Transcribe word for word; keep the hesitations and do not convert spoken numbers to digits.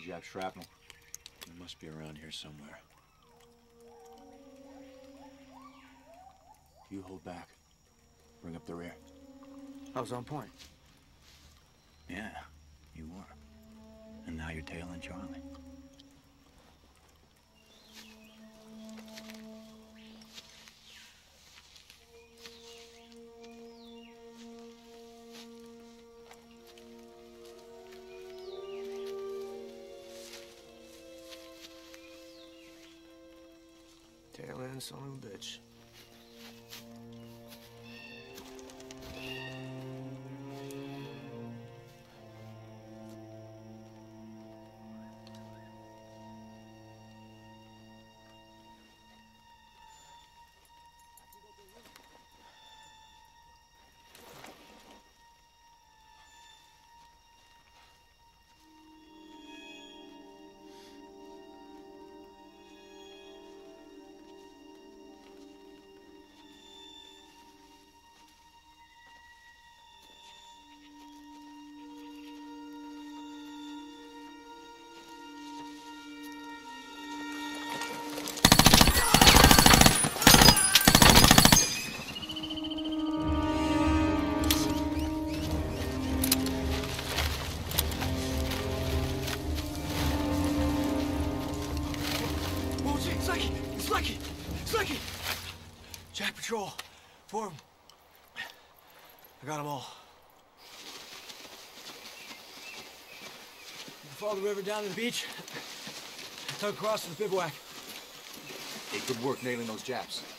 Jap shrapnel. It must be around here somewhere. You hold back. Bring up the rear. I was on point. Yeah, you were. And now you're tailing Charlie. Tail end, son of a bitch. It's Leckie! It's Leckie! It's Leckie! Jack Patrol. Four of them. I got them all. You follow the river down to the beach. Tug across to the bivouac. Hey, good work nailing those Japs.